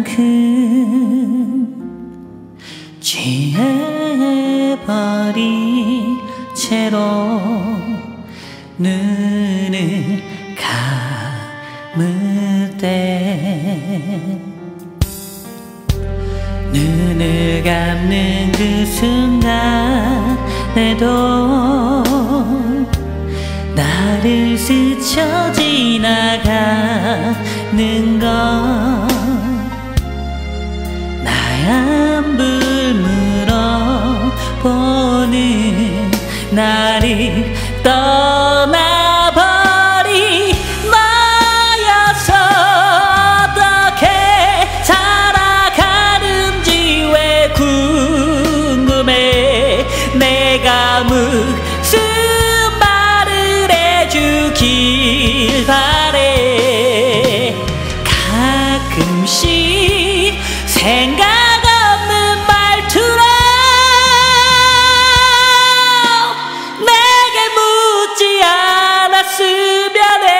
취해버린 채로 눈을 감을 때 눈을 감는 그 순간에도 나를 스쳐 지나가는 건 나의 안부를 물어보는 나를 떠나버린 나여서 어떻게 살아가는지 왜 궁금해. 내가 무슨 말을 해주길 바래. 가끔씩 생각 없는 말투로 내게 묻지 않았으면 해.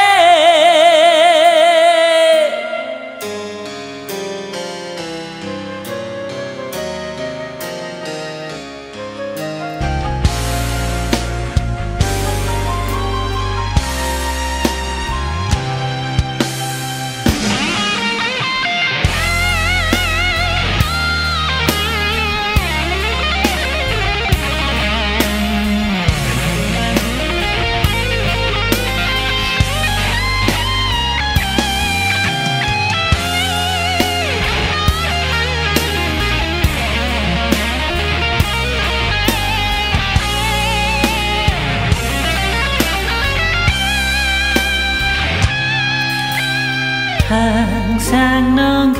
항상 넌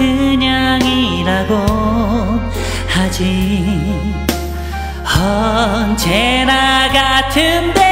그냥이라고 하지 언제나 같은데